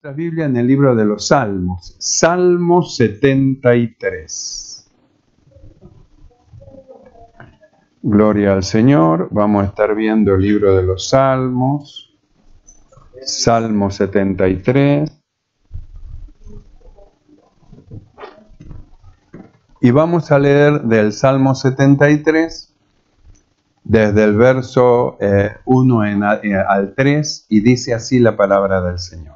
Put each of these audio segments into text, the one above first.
La Biblia en el libro de los Salmos, Salmo 73. Gloria al Señor. Vamos a estar viendo el libro de los Salmos, Salmo 73. Y vamos a leer del Salmo 73, desde el verso 1 al 3, y dice así la palabra del Señor.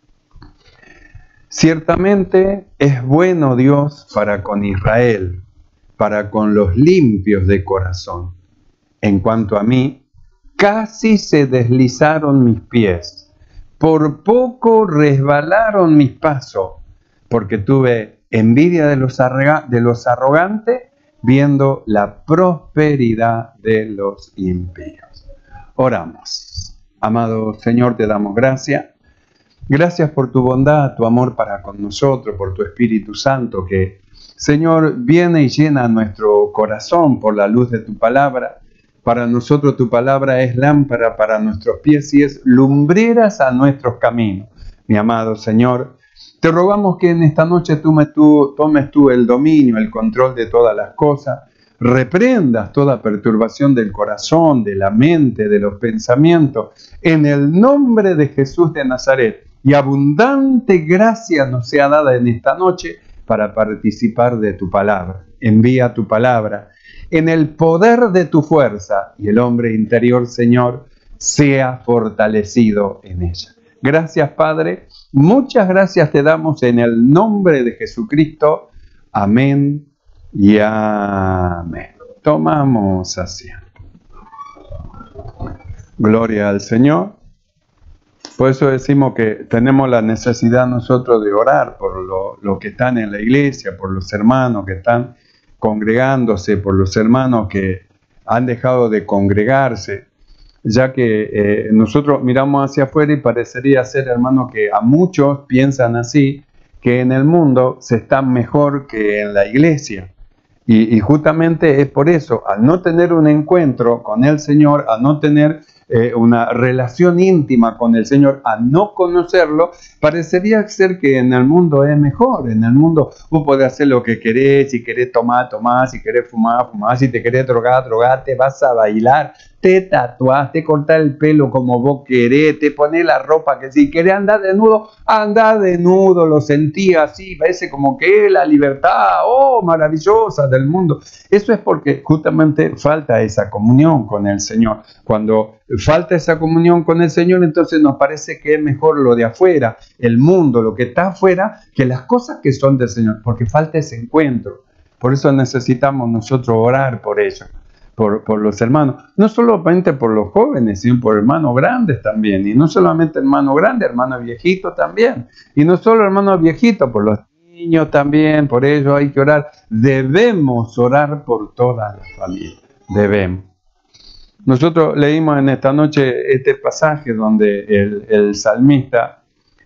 Ciertamente es bueno Dios para con Israel, para con los limpios de corazón. En cuanto a mí, casi se deslizaron mis pies, por poco resbalaron mis pasos, porque tuve envidia de los arrogantes, viendo la prosperidad de los impíos. Oramos. Amado Señor, te damos gracias. Gracias por tu bondad, tu amor para con nosotros, por tu Espíritu Santo que, Señor, viene y llena nuestro corazón por la luz de tu palabra. Para nosotros tu palabra es lámpara para nuestros pies y es lumbreras a nuestros caminos. Mi amado Señor, te rogamos que en esta noche tomes tú el dominio, el control de todas las cosas. Reprendas toda perturbación del corazón, de la mente, de los pensamientos, en el nombre de Jesús de Nazaret. Y abundante gracia nos sea dada en esta noche para participar de tu palabra. Envía tu palabra en el poder de tu fuerza y el hombre interior, Señor, sea fortalecido en ella. Gracias, Padre. Muchas gracias te damos en el nombre de Jesucristo. Amén y amén. Tomamos asiento. Gloria al Señor. Por eso decimos que tenemos la necesidad nosotros de orar por los que están en la iglesia, por los hermanos que están congregándose, por los hermanos que han dejado de congregarse, ya que nosotros miramos hacia afuera y parecería ser, hermano, que a muchos piensan así, que en el mundo se está mejor que en la iglesia. Y justamente es por eso, al no tener un encuentro con el Señor, al no tener una relación íntima con el Señor, al no conocerlo, parecería ser que en el mundo es mejor. En el mundo vos podés hacer lo que querés, si querés tomar, si querés fumar, si te querés drogar, te vas a bailar, te tatuás, te cortás el pelo como vos querés, te ponés la ropa que si querés andar desnudo, lo sentí así, parece como que es la libertad, maravillosa del mundo. Eso es porque justamente falta esa comunión con el Señor. Cuando falta esa comunión con el Señor, entonces nos parece que es mejor lo de afuera, el mundo, lo que está afuera, que las cosas que son del Señor, porque falta ese encuentro. Por eso necesitamos nosotros orar por ellos. Por los hermanos, no solamente por los jóvenes, sino por hermanos grandes también, y no solamente hermanos grandes, hermanos viejitos también, y no solo hermanos viejitos, por los niños también, por ello hay que orar. Debemos orar por toda la familia, debemos. Nosotros leímos en esta noche este pasaje donde el salmista,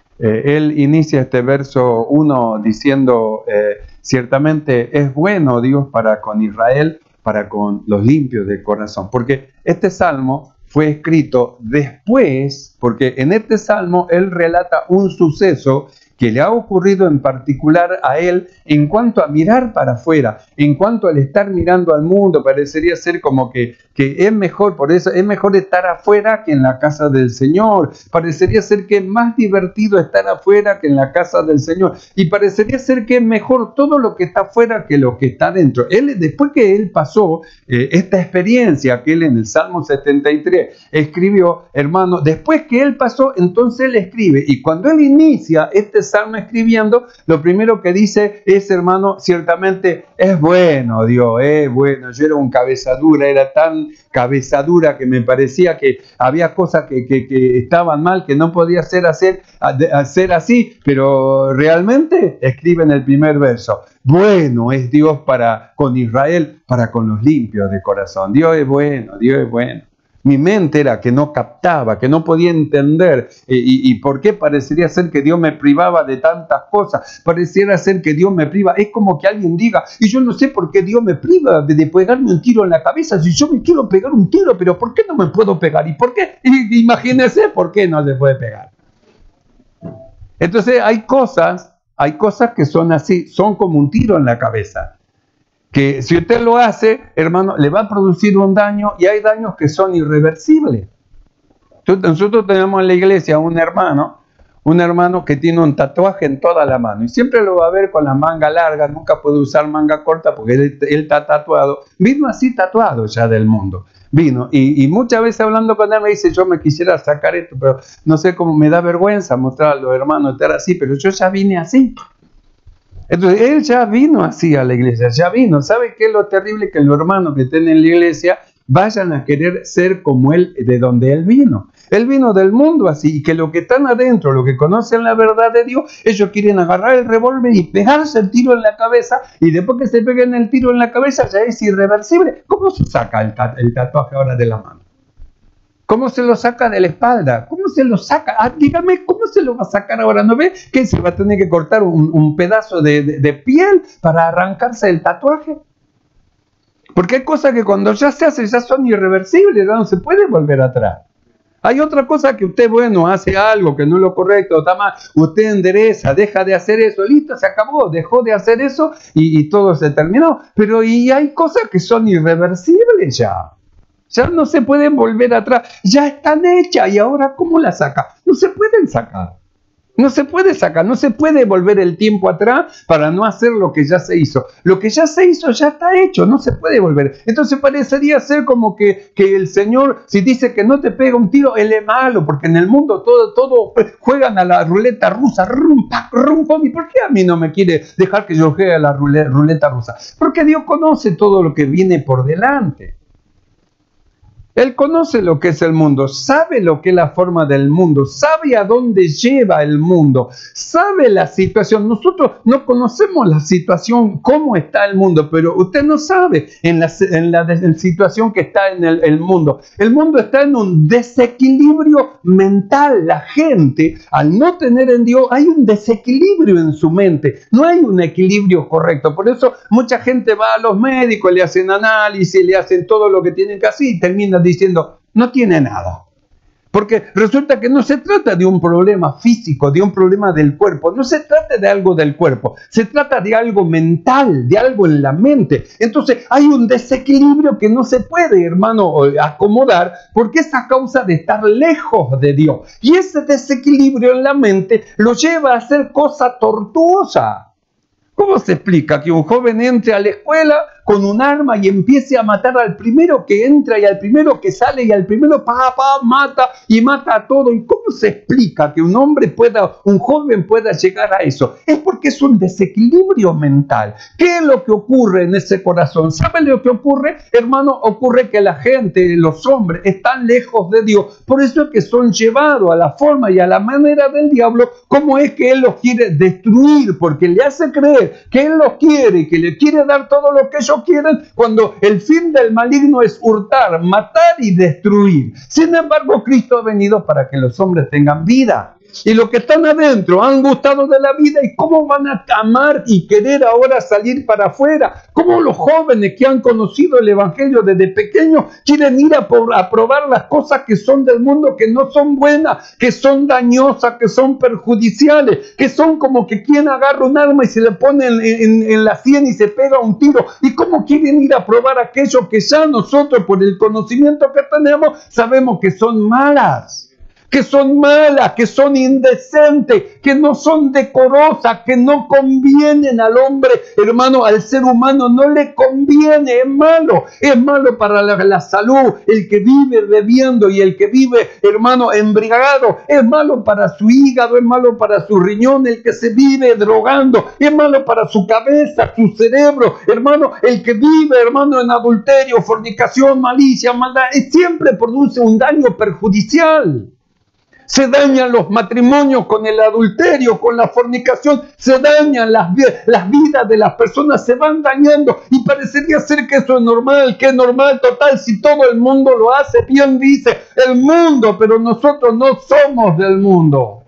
él inicia este verso 1 diciendo, ciertamente es bueno Dios para con Israel, para con los limpios de corazón. Porque este salmo fue escrito después, porque en este salmo él relata un suceso que le ha ocurrido en particular a él en cuanto a mirar para afuera, en cuanto al estar mirando al mundo. Parecería ser como que es mejor, por eso es mejor estar afuera que en la casa del Señor. Parecería ser que es más divertido estar afuera que en la casa del Señor. Y parecería ser que es mejor todo lo que está afuera que lo que está dentro. Después que él pasó esta experiencia que él en el Salmo 73 escribió, hermano, después que él pasó, entonces él escribe. Y cuando él inicia este Salmo escribiendo, lo primero que dice es, hermano, ciertamente es bueno Dios, es bueno. Yo era un cabezadura, era tan cabezadura que me parecía que había cosas que estaban mal, que no podía hacer así, pero realmente escribe en el primer verso, bueno es Dios para con Israel, para con los limpios de corazón. Dios es bueno, Dios es bueno. Mi mente era que no captaba, que no podía entender. ¿Y por qué parecería ser que Dios me privaba de tantas cosas? Pareciera ser que Dios me priva. Es como que alguien diga, y yo no sé por qué Dios me priva de pegarme un tiro en la cabeza. Si yo me quiero pegar un tiro, pero ¿por qué no me puedo pegar? ¿Y por qué? Imagínense por qué no se puede pegar. Entonces hay cosas que son así, son como un tiro en la cabeza. Que si usted lo hace, hermano, le va a producir un daño, y hay daños que son irreversibles. Nosotros tenemos en la iglesia un hermano que tiene un tatuaje en toda la mano, y siempre lo va a ver con la manga larga, nunca puede usar manga corta porque él está tatuado. Vino así tatuado ya del mundo. Vino, y muchas veces hablando con él me dice, yo me quisiera sacar esto, pero no sé cómo, me da vergüenza mostrar a los hermanos estar así, pero yo ya vine así. Entonces, él ya vino así a la iglesia, ya vino. ¿Sabe qué es lo terrible? Que los hermanos que estén en la iglesia vayan a querer ser como él, de donde él vino. Él vino del mundo así, y que los que están adentro, los que conocen la verdad de Dios, ellos quieren agarrar el revólver y pegarse el tiro en la cabeza, y después que se peguen el tiro en la cabeza ya es irreversible. ¿Cómo se saca el tatuaje ahora de la mano? ¿Cómo se lo saca de la espalda? ¿Cómo se lo saca? Dígame, ¿cómo se lo va a sacar ahora? ¿No ve que se va a tener que cortar un pedazo de piel para arrancarse el tatuaje? Porque hay cosas que cuando ya se hace ya son irreversibles, ya no se puede volver atrás. Hay otra cosa que usted, bueno, hace algo que no es lo correcto, está mal, usted endereza, deja de hacer eso, listo, se acabó, dejó de hacer eso y todo se terminó. Pero y hay cosas que son irreversibles ya. Ya no se pueden volver atrás, ya están hechas, y ahora ¿cómo las saca? No se pueden sacar, no se puede sacar, no se puede volver el tiempo atrás para no hacer lo que ya se hizo. Lo que ya se hizo ya está hecho, no se puede volver. Entonces parecería ser como que el Señor, si dice que no te pega un tiro, Él es malo, porque en el mundo todo juegan a la ruleta rusa, rum, pac, rum, pom. ¿Y por qué a mí no me quiere dejar que yo juegue a la ruleta rusa? Porque Dios conoce todo lo que viene por delante. Él conoce lo que es el mundo, sabe lo que es la forma del mundo, sabe a dónde lleva el mundo, sabe la situación. Nosotros no conocemos la situación, cómo está el mundo, pero usted no sabe en la situación que está en el mundo. El mundo está en un desequilibrio mental. La gente, al no tener en Dios, hay un desequilibrio en su mente. No hay un equilibrio correcto. Por eso mucha gente va a los médicos, le hacen análisis, le hacen todo lo que tienen que hacer y termina diciendo, no tiene nada. Porque resulta que no se trata de un problema físico, de un problema del cuerpo, no se trata de algo del cuerpo, se trata de algo mental, de algo en la mente. Entonces hay un desequilibrio que no se puede, hermano, acomodar, porque es a causa de estar lejos de Dios. Y ese desequilibrio en la mente lo lleva a hacer cosas tortuosas. ¿Cómo se explica que un joven entre a la escuela con un arma y empiece a matar al primero que entra y al primero que sale y al primero mata y mata a todo? ¿Y cómo se explica que un joven pueda llegar a eso? Es porque es un desequilibrio mental. ¿Qué es lo que ocurre en ese corazón? ¿Sabe lo que ocurre, hermano? Ocurre que la gente, los hombres, están lejos de Dios. Por eso es que son llevados a la forma y a la manera del diablo. ¿Cómo es que él los quiere destruir? Porque le hace creer que él los quiere y que le quiere dar todo lo que ellos quieren, cuando el fin del maligno es hurtar, matar y destruir. Sin embargo, Cristo ha venido para que los hombres tengan vida. Y los que están adentro han gustado de la vida, y cómo van a amar y querer ahora salir para afuera. Cómo los jóvenes que han conocido el evangelio desde pequeños quieren ir a probar las cosas que son del mundo, que no son buenas, que son dañosas, que son perjudiciales, que son como que quien agarra un arma y se le pone en la sien y se pega un tiro. Y cómo quieren ir a probar aquello que ya nosotros, por el conocimiento que tenemos, sabemos que son malas. Que son malas, que son indecentes, que no son decorosas, que no convienen al hombre, hermano, al ser humano no le conviene, es malo para la salud, el que vive bebiendo y el que vive, hermano, embriagado, es malo para su hígado, es malo para su riñón, el que se vive drogando, es malo para su cabeza, su cerebro, hermano, el que vive, hermano, en adulterio, fornicación, malicia, maldad, siempre produce un daño perjudicial. Se dañan los matrimonios con el adulterio, con la fornicación, se dañan las vidas de las personas, se van dañando, y parecería ser que eso es normal, que es normal, total, si todo el mundo lo hace, bien dice el mundo, pero nosotros no somos del mundo.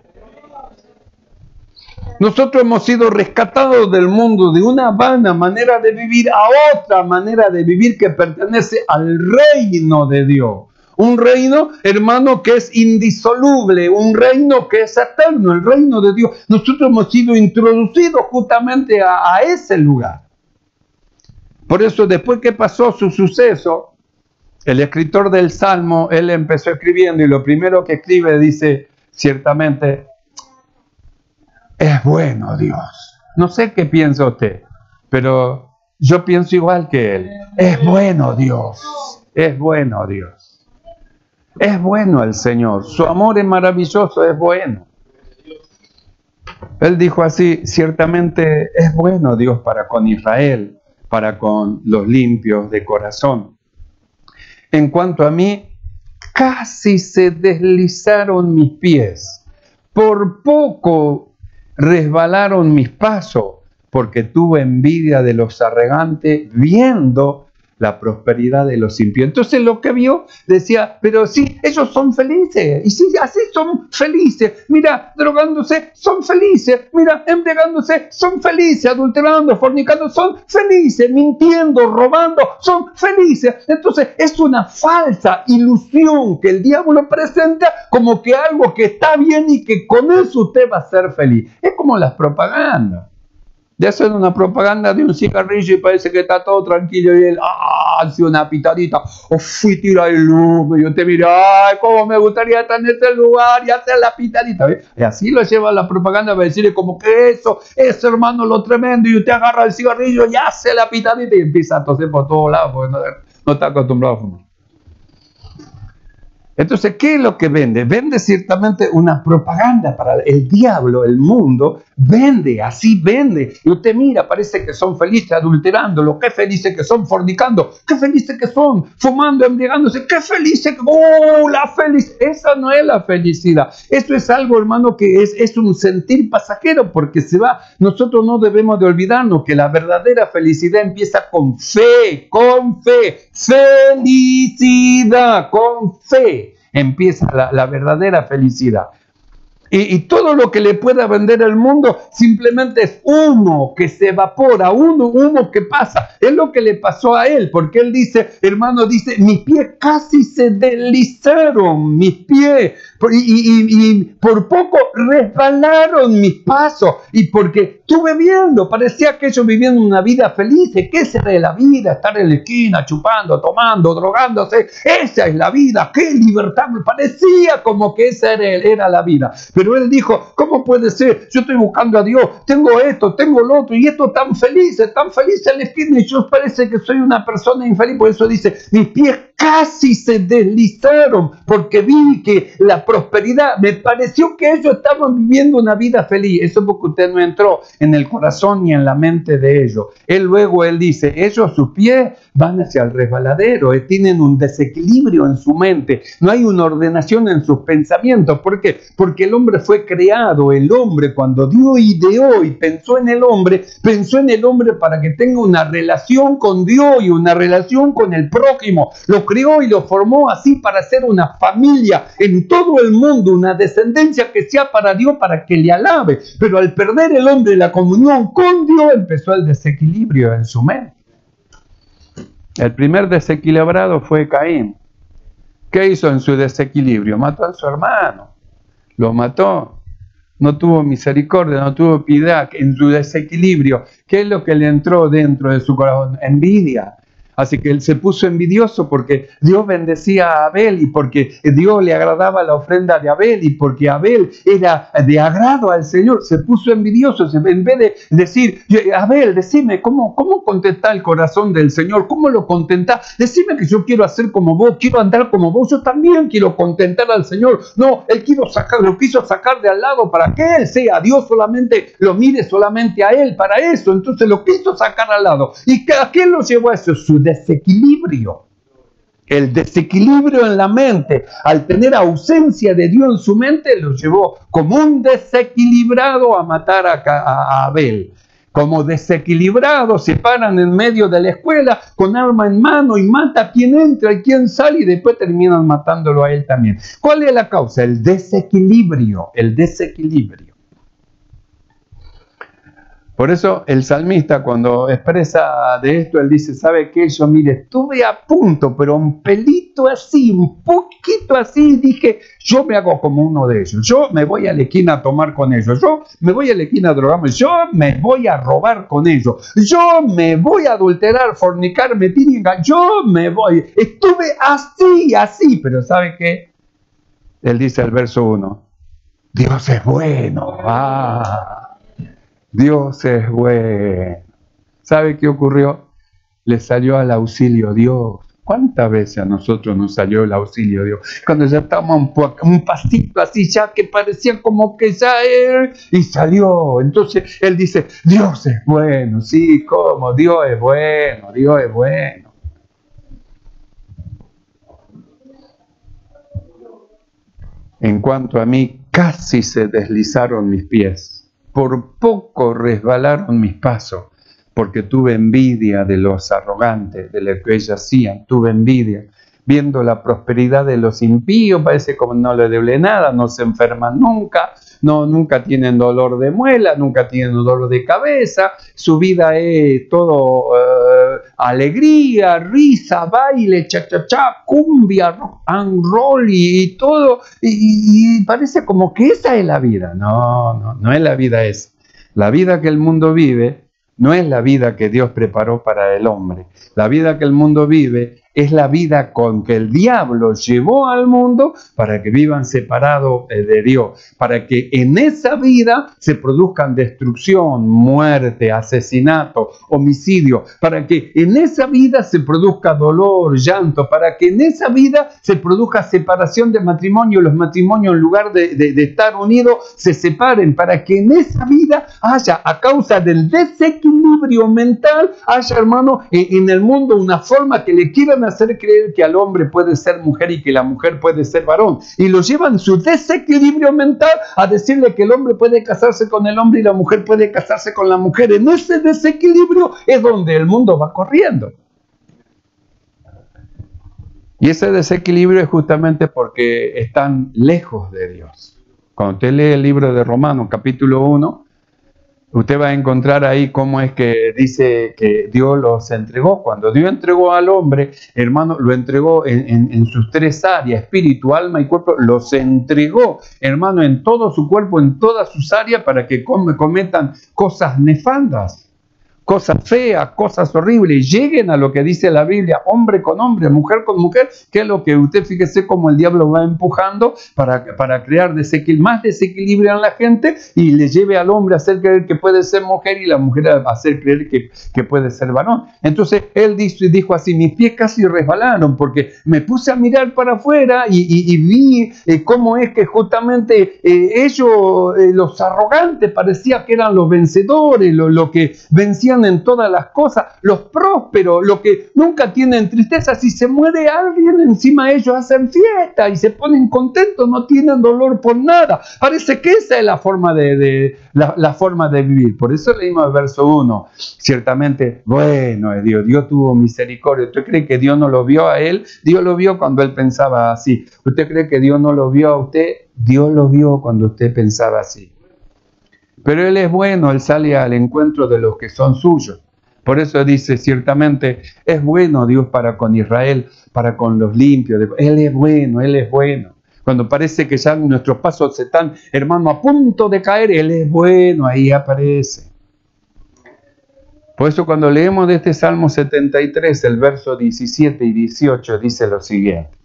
Nosotros hemos sido rescatados del mundo, de una vana manera de vivir a otra manera de vivir que pertenece al reino de Dios. Un reino, hermano, que es indisoluble, un reino que es eterno, el reino de Dios. Nosotros hemos sido introducidos justamente a ese lugar. Por eso, después que pasó su suceso, el escritor del Salmo, él empezó escribiendo y lo primero que escribe dice, ciertamente, es bueno Dios. No sé qué piensa usted, pero yo pienso igual que él. Es bueno Dios, es bueno Dios. Es bueno el Señor, su amor es maravilloso, es bueno. Él dijo así, ciertamente es bueno Dios para con Israel, para con los limpios de corazón. En cuanto a mí, casi se deslizaron mis pies, por poco resbalaron mis pasos, porque tuve envidia de los arrogantes, viendo la prosperidad de los impíos. Entonces lo que vio, decía, pero sí, ellos son felices, y sí, así son felices, mira, drogándose, son felices, mira, embriagándose, son felices, adulterando, fornicando, son felices, mintiendo, robando, son felices. Entonces es una falsa ilusión que el diablo presenta como que algo que está bien y que con eso usted va a ser feliz. Es como las propagandas. De hacer una propaganda de un cigarrillo y parece que está todo tranquilo y él hace una pitadita o tira el humo y usted mira, ay, cómo me gustaría estar en ese lugar y hacer la pitadita. ¿Ve? Y así lo lleva la propaganda para decirle como que eso es, hermano, lo tremendo, y usted agarra el cigarrillo y hace la pitadita y empieza a toser por todos lados porque no está acostumbrado a fumar. Entonces, ¿qué es lo que vende? Vende ciertamente una propaganda para el diablo, el mundo, vende, así vende. Y usted mira, parece que son felices adulterándolo, qué felices que son fornicando, qué felices que son fumando, embriagándose, qué felices que... ¡Oh, la felicidad! Esa no es la felicidad. Eso es algo, hermano, que es un sentir pasajero porque se va. Nosotros no debemos de olvidarnos que la verdadera felicidad empieza con fe, felicidad, con fe. Empieza la verdadera felicidad. Y todo lo que le pueda vender el mundo simplemente es humo que se evapora, humo que pasa. Es lo que le pasó a él, porque él dice, hermano, dice, mis pies casi se deslizaron, mis pies, y por poco resbalaron mis pasos, y porque estuve viendo, parecía que ellos vivían una vida feliz. ¿Qué es la vida? Estar en la esquina, chupando, tomando, drogándose. Esa es la vida, qué libertad. Parecía como que esa era la vida. Pero él dijo, ¿cómo puede ser? Yo estoy buscando a Dios, tengo esto, tengo lo otro, y esto tan feliz en la esquina, y yo parece que soy una persona infeliz. Por eso dice, mis pies casi se deslizaron, porque vi que la prosperidad, me pareció que ellos estaban viviendo una vida feliz. Eso porque usted no entró en el corazón ni en la mente de ellos. Luego él dice, ellos, sus pies van hacia el resbaladero, tienen un desequilibrio en su mente, no hay una ordenación en sus pensamientos. ¿Por qué? Porque el hombre fue creado, el hombre cuando Dios ideó y pensó en el hombre para que tenga una relación con Dios y una relación con el prójimo. Lo creó y lo formó así para ser una familia en todo el mundo, una descendencia que sea para Dios, para que le alabe. Pero al perder el hombre la comunión con Dios, empezó el desequilibrio en su mente. El primer desequilibrado fue Caín. ¿Qué hizo en su desequilibrio? Mató a su hermano. Lo mató. No tuvo misericordia, no tuvo piedad en su desequilibrio. ¿Qué es lo que le entró dentro de su corazón? Envidia. Así que él se puso envidioso porque Dios bendecía a Abel y porque Dios le agradaba la ofrenda de Abel y porque Abel era de agrado al Señor. Se puso envidioso en vez de decir, Abel, decime, ¿cómo contenta el corazón del Señor? ¿Cómo lo contenta? Decime que yo quiero hacer como vos, quiero andar como vos, yo también quiero contentar al Señor. No, él lo quiso sacar de al lado para que él sea Dios, solamente lo mire solamente a él, para eso. Entonces lo quiso sacar al lado. ¿Y a qué lo llevó a eso? Su desequilibrio. El desequilibrio en la mente, al tener ausencia de Dios en su mente, lo llevó como un desequilibrado a matar a Abel. Como desequilibrado, se paran en medio de la escuela con arma en mano y mata a quien entra y quien sale, y después terminan matándolo a él también. ¿Cuál es la causa? El desequilibrio. Por eso el salmista cuando expresa de esto, él dice, ¿sabe qué? Yo, mire, estuve a punto, pero un pelito así, un poquito así, dije, yo me hago como uno de ellos, yo me voy a la esquina a tomar con ellos, yo me voy a la esquina a drogarme, yo me voy a robar con ellos, yo me voy a adulterar, fornicar, mentir, yo me voy, estuve así, pero ¿sabe qué? Él dice el verso 1, Dios es bueno, Dios es bueno. ¿Sabe qué ocurrió? Le salió al auxilio Dios. ¿Cuántas veces a nosotros nos salió el auxilio Dios? Cuando ya estábamos un pasito así, ya que parecía como que ya él, y salió. Entonces él dice, Dios es bueno. Sí, ¿cómo? Dios es bueno, Dios es bueno. En cuanto a mí, casi se deslizaron mis pies. Por poco resbalaron mis pasos, porque tuve envidia de los arrogantes, de lo que ellos hacían, tuve envidia. Viendo la prosperidad de los impíos, parece como no le duele nada, no se enferman nunca, nunca tienen dolor de muela, nunca tienen dolor de cabeza, su vida es todo alegría, risa, baile, cha-cha-cha, cumbia, rock and roll y todo, y parece como que esa es la vida. No es la vida esa. La vida que el mundo vive no es la vida que Dios preparó para el hombre. La vida que el mundo vive es la vida con que el diablo llevó al mundo para que vivan separados de Dios, para que en esa vida se produzcan destrucción, muerte, asesinato, homicidio, para que en esa vida se produzca dolor, llanto, para que en esa vida se produzca separación de matrimonio, los matrimonios en lugar de estar unidos se separen, para que en esa vida haya, a causa del desequilibrio mental, haya, hermano, en el mundo una forma que le quieran hacer creer que al hombre puede ser mujer y que la mujer puede ser varón, y lo llevan su desequilibrio mental a decirle que el hombre puede casarse con el hombre y la mujer puede casarse con la mujer. En ese desequilibrio es donde el mundo va corriendo. Y ese desequilibrio es justamente porque están lejos de Dios. Cuando usted lee el libro de Romanos, capítulo 1, usted va a encontrar ahí cómo es que dice que Dios los entregó. Cuando Dios entregó al hombre, hermano, lo entregó en sus tres áreas, espíritu, alma y cuerpo, los entregó, hermano, en todo su cuerpo, en todas sus áreas, para que cometan cosas nefandas, cosas feas, cosas horribles, lleguen a lo que dice la Biblia, hombre con hombre, mujer con mujer, que es lo que usted, fíjese cómo el diablo va empujando para crear más desequilibrio en la gente y le lleve al hombre a hacer creer que puede ser mujer y la mujer a hacer creer que puede ser varón. Entonces él dijo así, mis pies casi resbalaron porque me puse a mirar para afuera y vi cómo es que justamente ellos, los arrogantes, parecía que eran los vencedores, lo que vencían en todas las cosas, los prósperos, los que nunca tienen tristeza. Si se muere alguien, encima ellos hacen fiesta y se ponen contentos, no tienen dolor por nada. Parece que esa es la forma la forma de vivir. Por eso leímos el verso 1. Ciertamente, bueno es Dios, Dios tuvo misericordia. ¿Usted cree que Dios no lo vio a él? Dios lo vio cuando él pensaba así. ¿Usted cree que Dios no lo vio a usted? Dios lo vio cuando usted pensaba así. Pero Él es bueno, Él sale al encuentro de los que son suyos. Por eso dice, ciertamente, es bueno Dios para con Israel, para con los limpios. Él es bueno, Él es bueno. Cuando parece que ya nuestros pasos están, hermano, a punto de caer, Él es bueno, ahí aparece. Por eso cuando leemos de este Salmo 73, el verso 17 y 18, dice lo siguiente.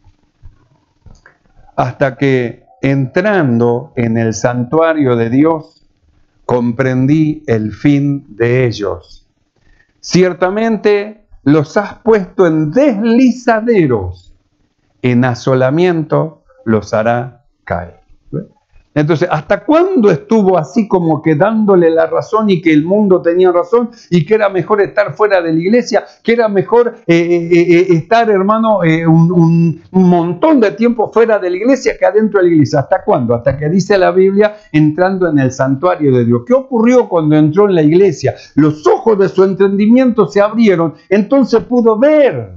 Hasta que entrando en el santuario de Dios, comprendí el fin de ellos. Ciertamente los has puesto en deslizaderos, en asolamiento los hará caer. Entonces, ¿hasta cuándo estuvo así como que dándole la razón y que el mundo tenía razón y que era mejor estar fuera de la iglesia, que era mejor estar, hermano, un montón de tiempo fuera de la iglesia que adentro de la iglesia? ¿Hasta cuándo? Hasta que dice la Biblia, entrando en el santuario de Dios. ¿Qué ocurrió cuando entró en la iglesia? Los ojos de su entendimiento se abrieron, entonces pudo ver.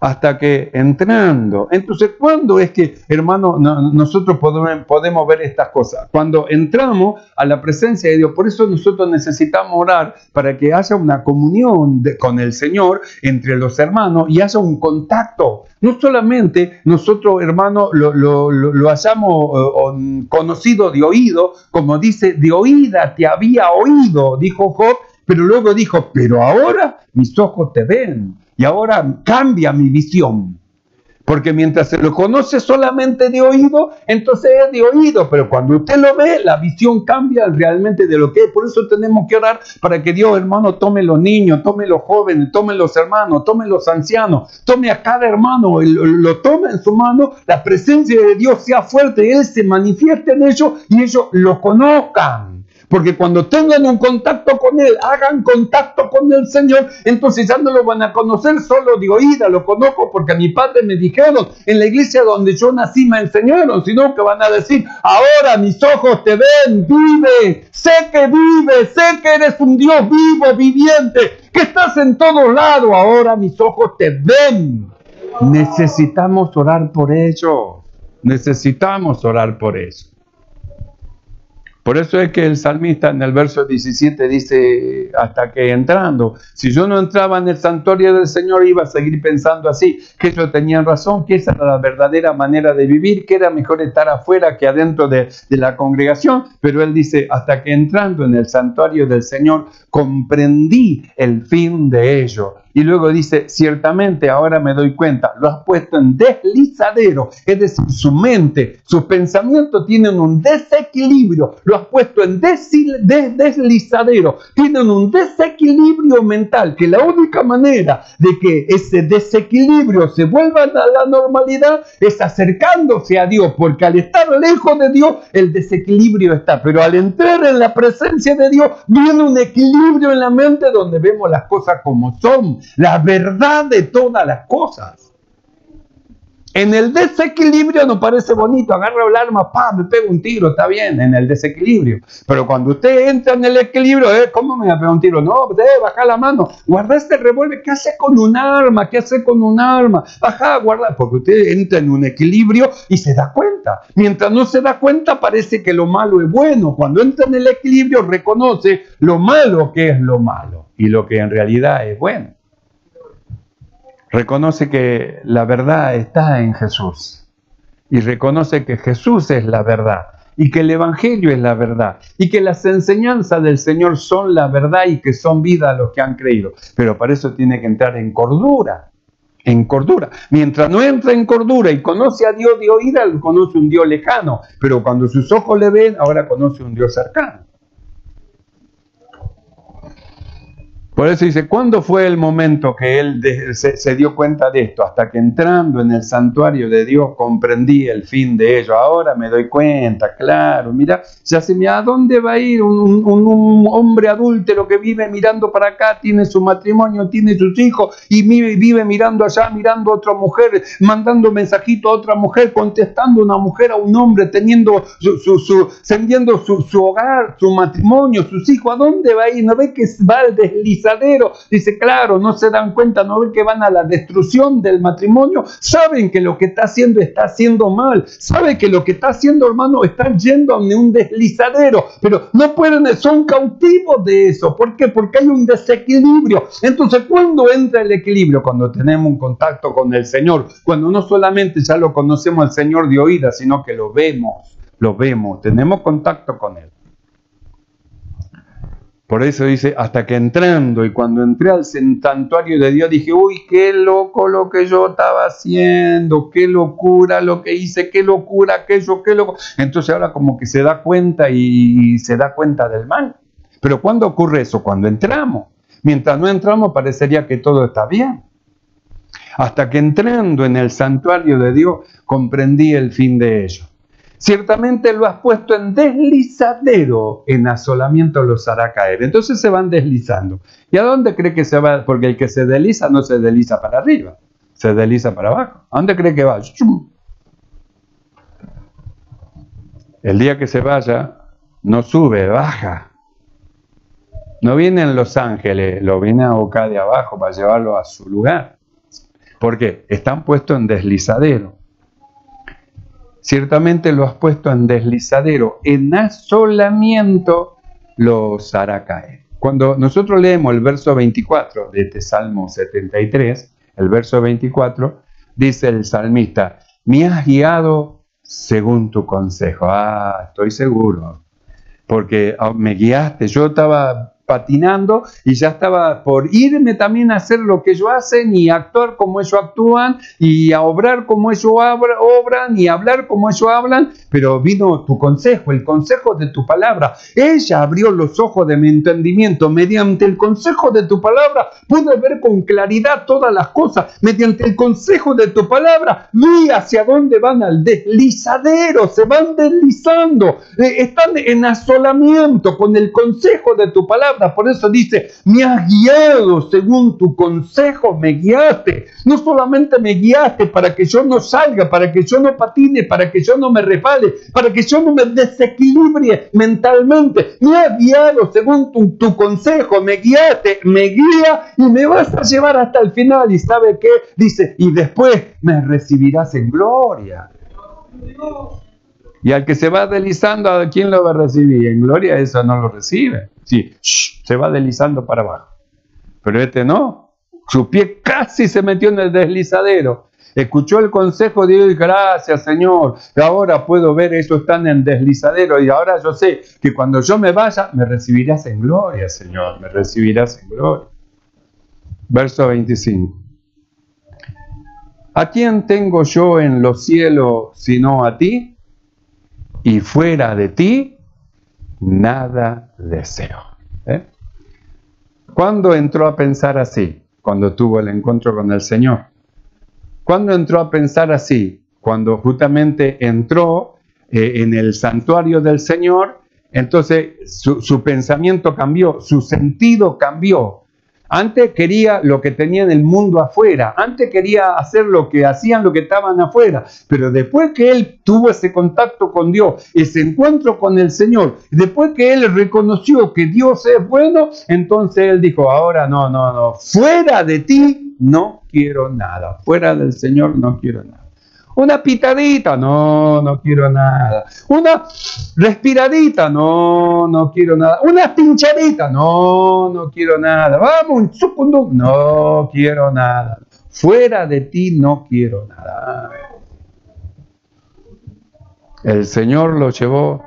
hasta que entrando. Entonces, ¿cuándo es que, hermano, nosotros podemos ver estas cosas? Cuando entramos a la presencia de Dios. Por eso nosotros necesitamos orar para que haya una comunión con el Señor entre los hermanos y haya un contacto. No solamente nosotros, hermanos, lo hayamos conocido de oído, como dice, de oída te había oído, dijo Job, pero luego dijo, pero ahora mis ojos te ven. Y ahora cambia mi visión. Porque mientras se lo conoce solamente de oído, entonces es de oído. Pero cuando usted lo ve, la visión cambia realmente de lo que es. Por eso tenemos que orar para que Dios, hermano, tome los niños, tome los jóvenes, tome los hermanos, tome los ancianos, tome a cada hermano, lo tome en su mano, la presencia de Dios sea fuerte, Él se manifieste en ellos y ellos lo conozcan. Porque cuando tengan un contacto con Él, hagan contacto con el Señor, entonces ya no lo van a conocer solo de oída, lo conozco porque a mi padre me dijeron, en la iglesia donde yo nací me enseñaron, sino que van a decir, ahora mis ojos te ven, vive, sé que eres un Dios vivo, viviente, que estás en todos lados, ahora mis ojos te ven. Necesitamos orar por ello, necesitamos orar por eso. Por eso es que el salmista en el verso 17 dice, hasta que entrando, si yo no entraba en el santuario del Señor iba a seguir pensando así, que ellos tenían razón, que esa era la verdadera manera de vivir, que era mejor estar afuera que adentro de la congregación, pero él dice, hasta que entrando en el santuario del Señor comprendí el fin de ello. Y luego dice, ciertamente ahora me doy cuenta, lo has puesto en deslizadero, es decir, su mente, sus pensamientos tienen un desequilibrio, lo has puesto en deslizadero, tienen un desequilibrio mental, que la única manera de que ese desequilibrio se vuelva a la normalidad es acercándose a Dios, porque al estar lejos de Dios, el desequilibrio está, pero al entrar en la presencia de Dios, viene un equilibrio en la mente donde vemos las cosas como son, la verdad de todas las cosas. En el desequilibrio nos parece bonito, agarro el arma, me pego un tiro, está bien, en el desequilibrio. Pero cuando usted entra en el equilibrio, ¿cómo me va a pegar un tiro? No, baja la mano, guarda este revólver, ¿qué hace con un arma? ¿Qué hace con un arma? Baja, guarda, porque usted entra en un equilibrio y se da cuenta. Mientras no se da cuenta, parece que lo malo es bueno. Cuando entra en el equilibrio, reconoce lo malo que es lo malo y lo que en realidad es bueno. Reconoce que la verdad está en Jesús y reconoce que Jesús es la verdad y que el Evangelio es la verdad y que las enseñanzas del Señor son la verdad y que son vida a los que han creído. Pero para eso tiene que entrar en cordura. En cordura. Mientras no entra en cordura y conoce a Dios de oída, conoce un Dios lejano. Pero cuando sus ojos le ven, ahora conoce un Dios cercano. Por eso dice, ¿cuándo fue el momento que él se dio cuenta de esto? Hasta que entrando en el santuario de Dios comprendí el fin de ello. Ahora me doy cuenta, claro, mira, ¿a dónde va a ir un hombre adúltero que vive mirando para acá, tiene su matrimonio, tiene sus hijos y vive mirando allá, mirando a otra mujer, mandando mensajitos a otra mujer, contestando una mujer a un hombre, teniendo su hogar, su matrimonio, sus hijos? ¿A dónde va a ir? ¿No ve que va al deslizadero? Dice, claro, no se dan cuenta, no ven que van a la destrucción del matrimonio, saben que lo que está haciendo mal, saben que lo que está haciendo, hermano, está yendo a un deslizadero, pero no pueden, son cautivos de eso. ¿Por qué? Porque hay un desequilibrio. Entonces, ¿cuándo entra el equilibrio? Cuando tenemos un contacto con el Señor, cuando no solamente ya lo conocemos al Señor de oída, sino que lo vemos, tenemos contacto con Él. Por eso dice, hasta que entrando, y cuando entré al santuario de Dios, dije, uy, qué loco lo que yo estaba haciendo, qué locura lo que hice, qué locura aquello, qué loco. Entonces ahora como que se da cuenta y se da cuenta del mal. Pero ¿cuándo ocurre eso? Cuando entramos. Mientras no entramos parecería que todo está bien. Hasta que entrando en el santuario de Dios, comprendí el fin de ello. Ciertamente lo has puesto en deslizadero, en asolamiento los hará caer. Entonces se van deslizando. ¿Y a dónde cree que se va? Porque el que se desliza no se desliza para arriba, se desliza para abajo. ¿A dónde cree que va? El día que se vaya, no sube, baja. No vienen los ángeles, lo vienen a buscar de abajo para llevarlo a su lugar. ¿Por qué? Están puestos en deslizadero. Ciertamente lo has puesto en deslizadero, en asolamiento los hará caer. Cuando nosotros leemos el verso 24 de este Salmo 73, el verso 24, dice el salmista, me has guiado según tu consejo. Estoy seguro, porque me guiaste. Yo estaba patinando y ya estaba por irme también a hacer lo que ellos hacen y actuar como ellos actúan y a obrar como ellos obran y hablar como ellos hablan, pero vino tu consejo, el consejo de tu palabra. Ella abrió los ojos de mi entendimiento. Mediante el consejo de tu palabra pude ver con claridad todas las cosas. Mediante el consejo de tu palabra vi hacia dónde van, al deslizadero, se van deslizando, están en asolamiento con el consejo de tu palabra. Por eso dice, me has guiado según tu consejo, me guiaste. No solamente me guiaste para que yo no salga, para que yo no patine, para que yo no me resbale, para que yo no me desequilibre mentalmente. Me has guiado según tu consejo, me guiaste, me guía y me vas a llevar hasta el final. ¿Y sabe qué? Dice, y después me recibirás en gloria. Y al que se va deslizando, ¿a quién lo va a recibir? En gloria eso no lo recibe. Sí, se va deslizando para abajo. Pero este no. Su pie casi se metió en el deslizadero. Escuchó el consejo de Dios y gracias, Señor. Ahora puedo ver, ellos están en deslizadero y ahora yo sé que cuando yo me vaya, me recibirás en gloria, Señor. Me recibirás en gloria. Verso 25. ¿A quién tengo yo en los cielos sino a ti? Y fuera de ti, nada deseo. ¿Cuándo entró a pensar así? Cuando tuvo el encuentro con el Señor. ¿Cuándo entró a pensar así? Cuando justamente entró en el santuario del Señor, entonces su pensamiento cambió, su sentido cambió. Antes quería lo que tenía en el mundo afuera, antes quería hacer lo que hacían los que estaban afuera, pero después que él tuvo ese contacto con Dios, ese encuentro con el Señor, después que él reconoció que Dios es bueno, entonces él dijo, ahora no, fuera de ti no quiero nada, fuera del Señor no quiero nada. Una pitadita, no quiero nada. Una respiradita, no quiero nada. Una pinchadita, no quiero nada. Vamos, un segundo, no quiero nada. Fuera de ti no quiero nada. El Señor lo llevó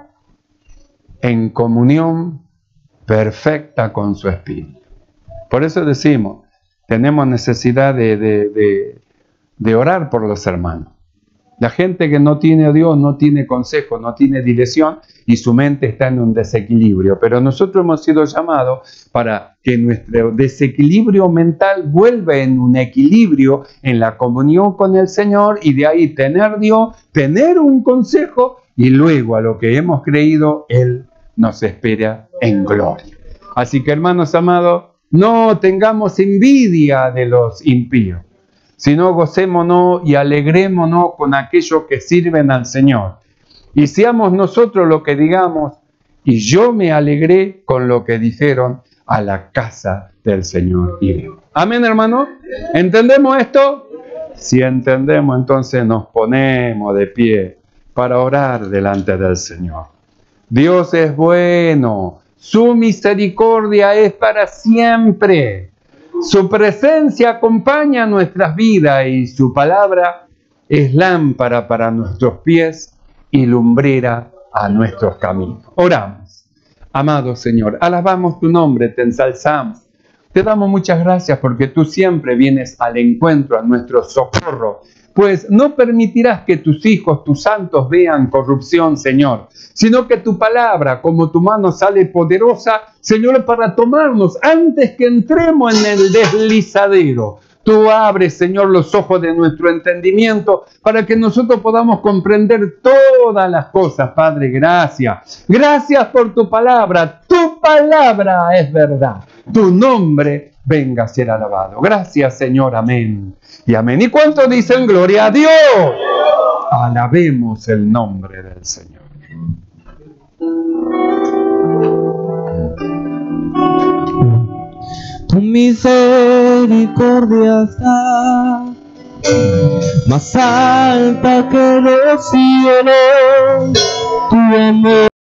en comunión perfecta con su Espíritu. Por eso decimos, tenemos necesidad de orar por los hermanos. La gente que no tiene a Dios no tiene consejo, no tiene dirección y su mente está en un desequilibrio. Pero nosotros hemos sido llamados para que nuestro desequilibrio mental vuelva en un equilibrio en la comunión con el Señor y de ahí tener Dios, tener un consejo y luego a lo que hemos creído, Él nos espera en gloria. Así que hermanos amados, no tengamos envidia de los impíos, sino gocémonos y alegrémonos con aquellos que sirven al Señor. Y seamos nosotros lo que digamos, y yo me alegré con lo que dijeron, a la casa del Señor iremos. Amén, hermano. ¿Entendemos esto? Si entendemos, entonces nos ponemos de pie para orar delante del Señor. Dios es bueno, su misericordia es para siempre. Su presencia acompaña nuestras vidas y su palabra es lámpara para nuestros pies y lumbrera a nuestros caminos. Oramos. Amado Señor, alabamos tu nombre, te ensalzamos. Te damos muchas gracias porque tú siempre vienes al encuentro, a nuestro socorro. Pues no permitirás que tus hijos, tus santos, vean corrupción, Señor, sino que tu palabra, como tu mano sale poderosa, Señor, para tomarnos antes que entremos en el deslizadero. Tú abres, Señor, los ojos de nuestro entendimiento para que nosotros podamos comprender todas las cosas, Padre. Gracias. Gracias por tu palabra. Tu palabra es verdad. Tu nombre venga a ser alabado. Gracias, Señor. Amén. Y amén. ¿Y cuántos dicen gloria a Dios? Alabemos el nombre del Señor. Tu misericordia está más alta que los cielos, tu amor.